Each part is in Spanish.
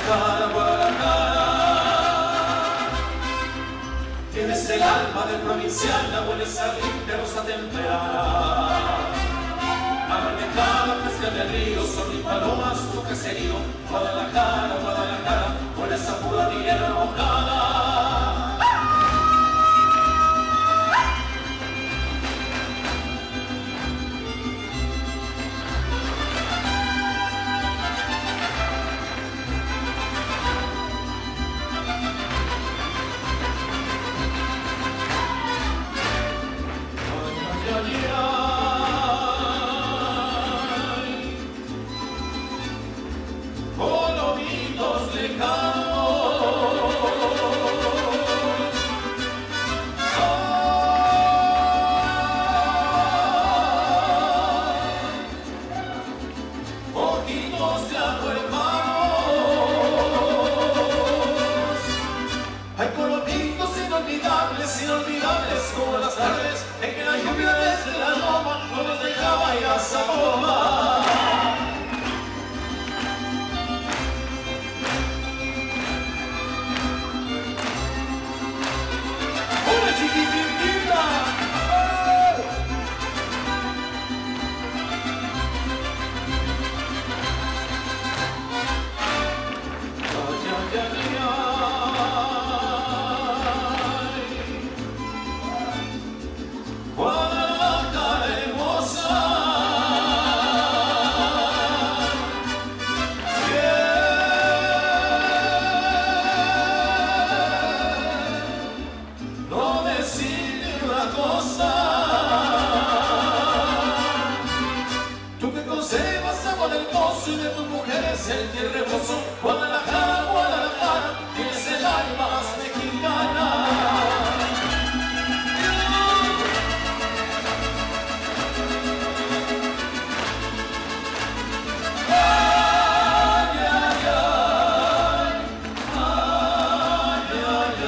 Guadalajara, Guadalajara. Tienes el alma del provinciana, hueles a limpia rosa temprana. Amanecada, fresca del río, sol y palomas, tu caserío. Guadalajara, Guadalajara, hueles a pura tierra mojada. Inolvidables como las tardes en que la lluvia desde la loma no nos dejaba ir a Zamora. ¡Una chiquitita! Y de tus mujeres el tierra hermoso. Guadalajara, Guadalajara, tienes el alma más mexicana. Ay, ay, ay, ay, ay,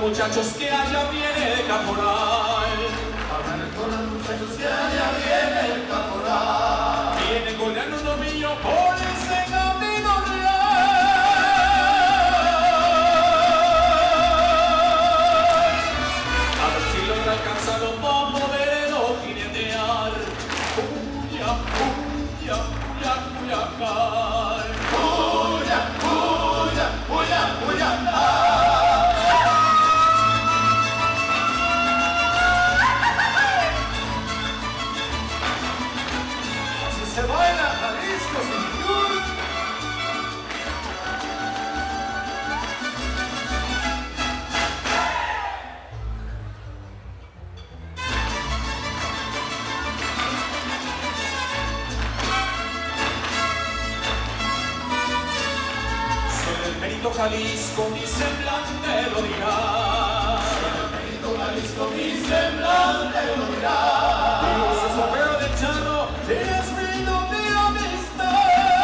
muchachos que allá viene el caporal. Corran muchachos que allá viene el caporal. Viene colgando un novillo por ese camino real. A ver si logra alcanzarlo para poderlo jinetear. Huya, huya, huya, huya, car. Huya, huya, huya, huya, se baila Jalisco, señor. Soy el Benito Jalisco, mi semblante lo dirá. Soy el Benito Jalisco, mi semblante lo dirá. Dios es sombrero de charro, es mi nombre de amistad.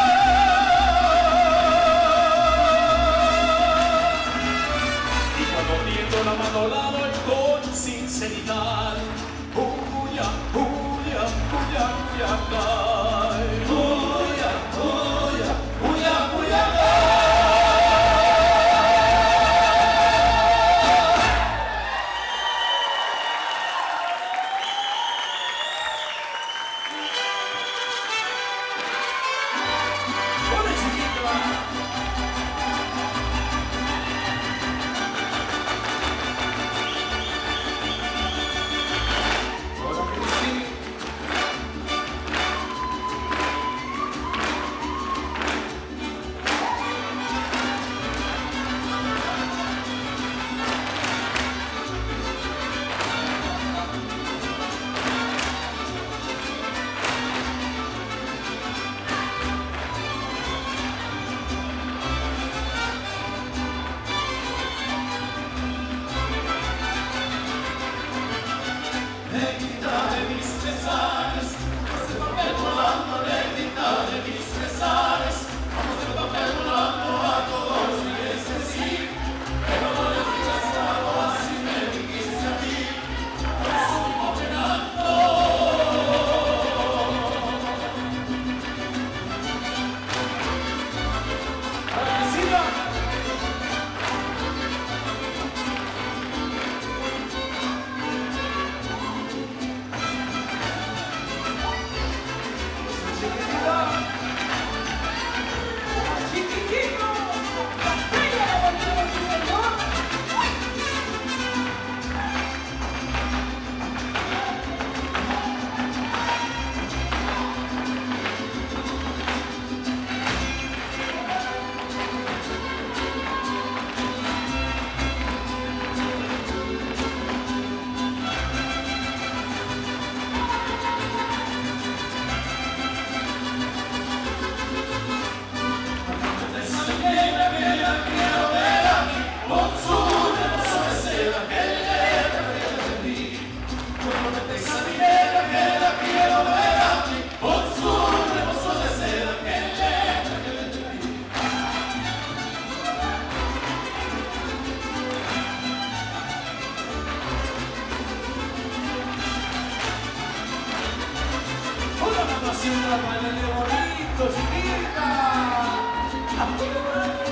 Y cuando tiendo la mano la doy con sinceridad. Huya, huya, huya, huya, car. Huya, huya, huya, huya, ¡Ole, chiquita! Hola, Cristi. Negrita de mis pesares, vamos de papel volando, negrita de mis pesares, vamos de papel volando a todos les decir, pero no les digas algo así me dijiste a mí, por eso vivo penando. ¡Para que siga! Bailale bonito, chiquita.